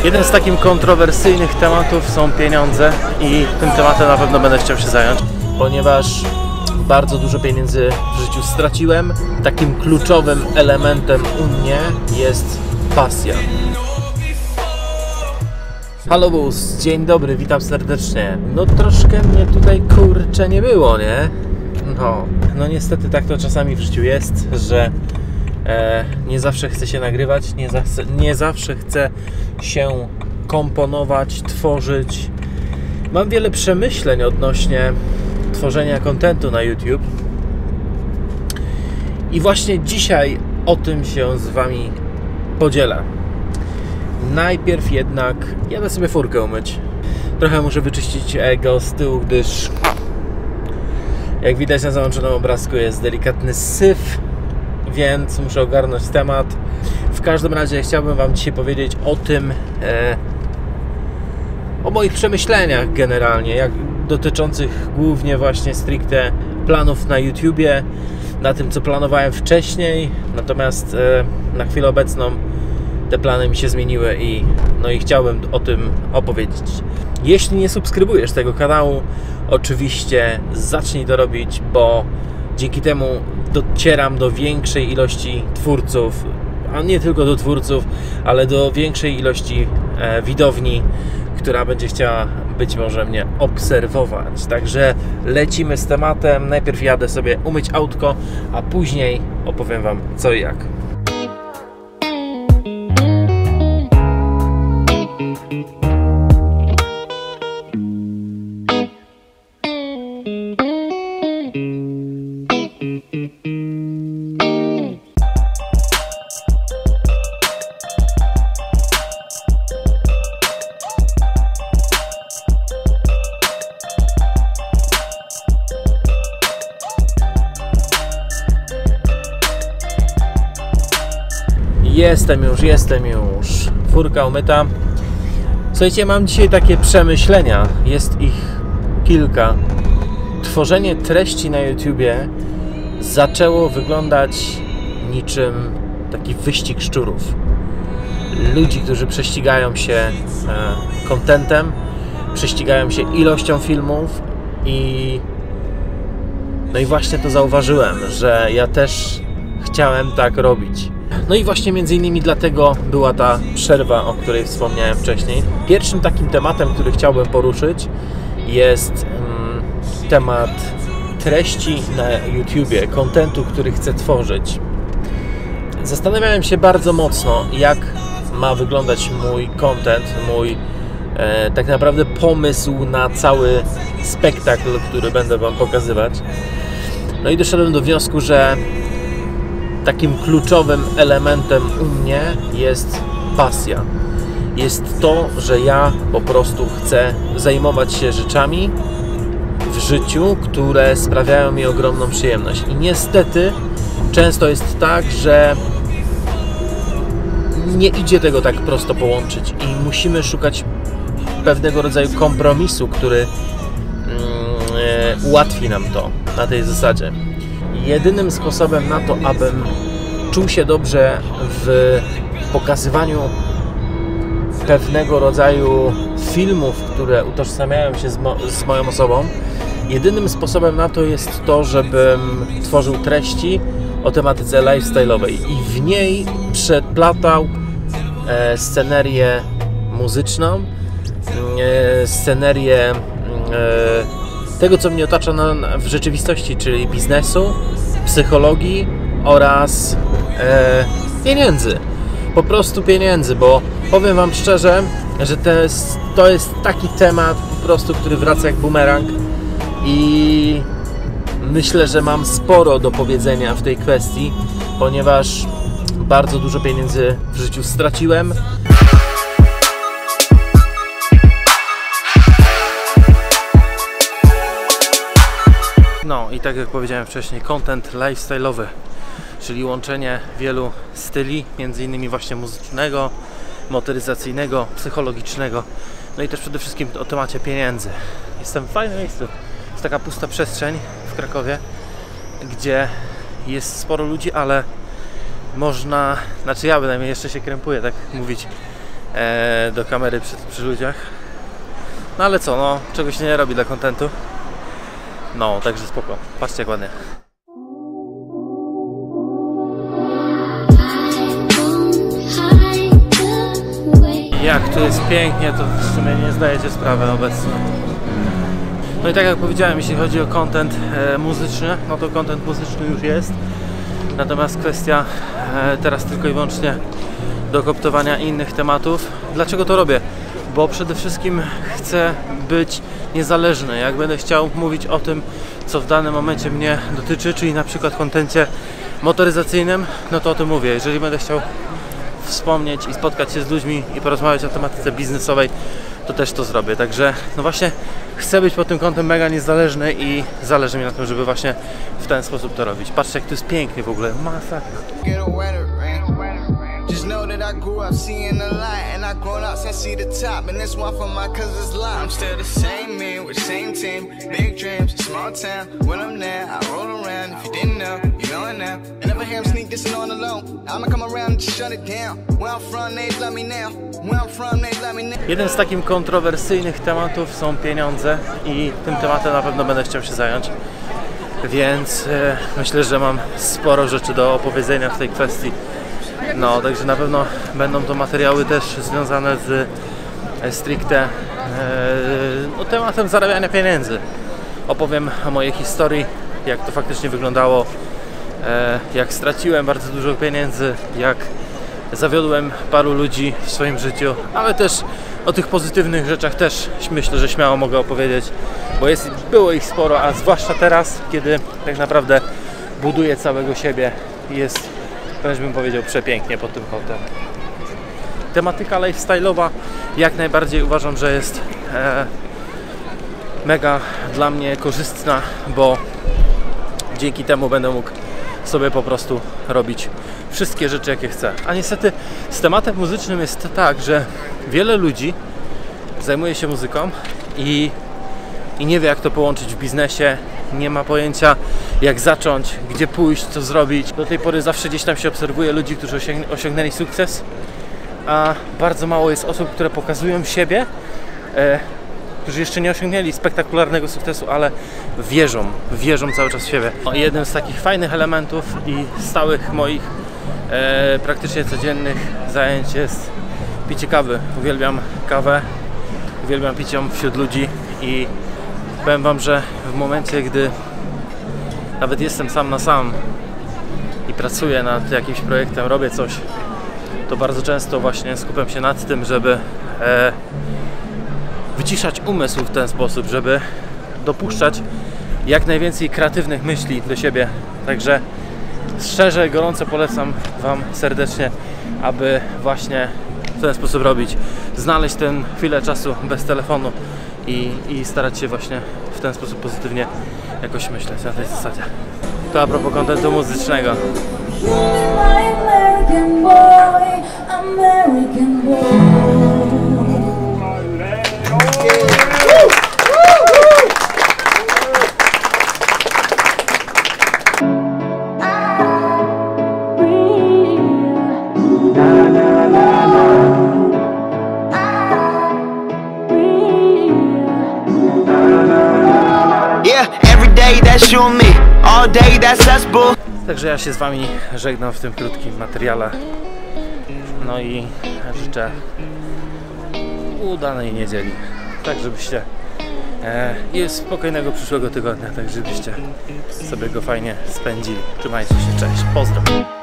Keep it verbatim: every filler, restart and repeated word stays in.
Jeden z takich kontrowersyjnych tematów są pieniądze i tym tematem na pewno będę chciał się zająć, ponieważ bardzo dużo pieniędzy w życiu straciłem. Takim kluczowym elementem u mnie jest pasja. Halo bus, dzień dobry, witam serdecznie. No troszkę mnie tutaj kurczę nie było, nie? No, no niestety tak to czasami w życiu jest, że e, nie zawsze chce się nagrywać, nie, za, nie zawsze chce się komponować, tworzyć. Mam wiele przemyśleń odnośnie tworzenia kontentu na YouTube i właśnie dzisiaj o tym się z Wami podzielę. Najpierw jednak jadę sobie furkę umyć. Trochę muszę wyczyścić ego z tyłu, gdyż jak widać na załączonym obrazku jest delikatny syf, więc muszę ogarnąć temat. W każdym razie chciałbym Wam dzisiaj powiedzieć o tym, e, o moich przemyśleniach generalnie, jak dotyczących głównie właśnie stricte planów na YouTubie, na tym co planowałem wcześniej, natomiast e, na chwilę obecną te plany mi się zmieniły i, no i chciałbym o tym opowiedzieć. Jeśli nie subskrybujesz tego kanału, oczywiście zacznij to robić, bo dzięki temu docieram do większej ilości twórców, a nie tylko do twórców, ale do większej ilości e, widowni, która będzie chciała być może mnie obserwować. Także lecimy z tematem. Najpierw jadę sobie umyć autko, a później opowiem Wam co i jak. Jestem już, jestem już. Furka umyta. Słuchajcie, mam dzisiaj takie przemyślenia. Jest ich kilka. Tworzenie treści na YouTubie zaczęło wyglądać niczym taki wyścig szczurów. Ludzi, którzy prześcigają się kontentem, prześcigają się ilością filmów i no i właśnie to zauważyłem, że ja też chciałem tak robić. No i właśnie między innymi dlatego była ta przerwa, o której wspomniałem wcześniej. Pierwszym takim tematem, który chciałbym poruszyć, jest um, temat treści na YouTubie, kontentu, który chcę tworzyć. Zastanawiałem się bardzo mocno, jak ma wyglądać mój content, mój e, tak naprawdę pomysł na cały spektakl, który będę Wam pokazywać. No i doszedłem do wniosku, że takim kluczowym elementem u mnie jest pasja. Jest to, że ja po prostu chcę zajmować się rzeczami w życiu, które sprawiają mi ogromną przyjemność. I niestety często jest tak, że nie idzie tego tak prosto połączyć i musimy szukać pewnego rodzaju kompromisu, który mm, ułatwi nam to na tej zasadzie. Jedynym sposobem na to, abym czuł się dobrze w pokazywaniu pewnego rodzaju filmów, które utożsamiają się z, mo z moją osobą, jedynym sposobem na to jest to, żebym tworzył treści o tematyce lifestyle'owej i w niej przeplatał e, scenerię muzyczną, e, scenerię e, tego, co mnie otacza na, w rzeczywistości, czyli biznesu, psychologii oraz e, pieniędzy. Po prostu pieniędzy, bo powiem Wam szczerze, że to jest, to jest taki temat po prostu, który wraca jak bumerang i myślę, że mam sporo do powiedzenia w tej kwestii, ponieważ bardzo dużo pieniędzy w życiu straciłem. No i tak jak powiedziałem wcześniej, content lifestyle'owy, czyli łączenie wielu styli, między innymi właśnie muzycznego, motoryzacyjnego, psychologicznego, no i też przede wszystkim o temacie pieniędzy. Jestem w fajnym miejscu. Jest taka pusta przestrzeń w Krakowie, gdzie jest sporo ludzi, ale można, znaczy ja bynajmniej jeszcze się krępuję tak mówić, e, do kamery przy, przy ludziach. No ale co, no czego się nie robi dla kontentu. No, także spoko. Patrzcie jak ładnie. Jak tu jest pięknie, to w sumie nie zdajecie sprawy obecnie. No i tak jak powiedziałem, jeśli chodzi o content e, muzyczny, no to content muzyczny już jest. Natomiast kwestia e, teraz tylko i wyłącznie dokoptowania innych tematów. Dlaczego to robię? Bo przede wszystkim chcę być niezależny. Jak będę chciał mówić o tym, co w danym momencie mnie dotyczy, czyli na przykład kontencie motoryzacyjnym, no to o tym mówię. Jeżeli będę chciał wspomnieć i spotkać się z ludźmi i porozmawiać o tematyce biznesowej, to też to zrobię. Także no właśnie chcę być pod tym kątem mega niezależny i zależy mi na tym, żeby właśnie w ten sposób to robić. Patrzcie jak to jest pięknie w ogóle, masakra. Just know that I grew up seeing the light, and I grown up since see the top, and this one for my cousin's life. I'm still the same man with the same team, big dreams, small town. When I'm there, I roll around. If you didn't know, you know it now. I never hear him sneak this on alone. I'ma come around and just shut it down. Where I'm from, they love me now. Where I'm from, they love me now. Jeden z takich kontrowersyjnych tematów są pieniądze i tym tematem na pewno będę chciał się zająć. Więc e, myślę, że mam sporo rzeczy do opowiedzenia w tej kwestii. No, także na pewno będą to materiały też związane z e, stricte e, no, tematem zarabiania pieniędzy. Opowiem o mojej historii, jak to faktycznie wyglądało, e, jak straciłem bardzo dużo pieniędzy, jak zawiodłem paru ludzi w swoim życiu, ale też o tych pozytywnych rzeczach też myślę, że śmiało mogę opowiedzieć, bo jest, było ich sporo, a zwłaszcza teraz, kiedy tak naprawdę buduję całego siebie i jest, wręcz bym powiedział, przepięknie pod tym kątem. Tematyka lifestyle'owa jak najbardziej uważam, że jest e, mega dla mnie korzystna, bo dzięki temu będę mógł sobie po prostu robić wszystkie rzeczy jakie chcę. A niestety z tematem muzycznym jest tak, że wiele ludzi zajmuje się muzyką i, i nie wie jak to połączyć w biznesie, nie ma pojęcia jak zacząć, gdzie pójść, co zrobić. Do tej pory zawsze gdzieś tam się obserwuje ludzi, którzy osiągnęli sukces, a bardzo mało jest osób, które pokazują siebie, e, którzy jeszcze nie osiągnęli spektakularnego sukcesu, ale wierzą, wierzą cały czas w siebie. No, jednym z takich fajnych elementów i stałych moich e, praktycznie codziennych zajęć jest picie kawy. Uwielbiam kawę, uwielbiam pić ją wśród ludzi i powiem wam, że w momencie, gdy nawet jestem sam na sam i pracuję nad jakimś projektem, robię coś, to bardzo często właśnie skupiam się nad tym, żeby e, wyciszać umysł w ten sposób, żeby dopuszczać jak najwięcej kreatywnych myśli do siebie. Także szczerze, gorąco polecam wam serdecznie, aby właśnie w ten sposób robić. Znaleźć tę chwilę czasu bez telefonu i, i starać się właśnie w ten sposób pozytywnie jakoś myśleć na tej zasadzie. To a propos kontentu muzycznego. Także ja się z wami żegnam w tym krótkim materiale. No i życzę udanej niedzieli. Tak żebyście e, i spokojnego przyszłego tygodnia, tak żebyście sobie go fajnie spędzili. Trzymajcie się, cześć, pozdro.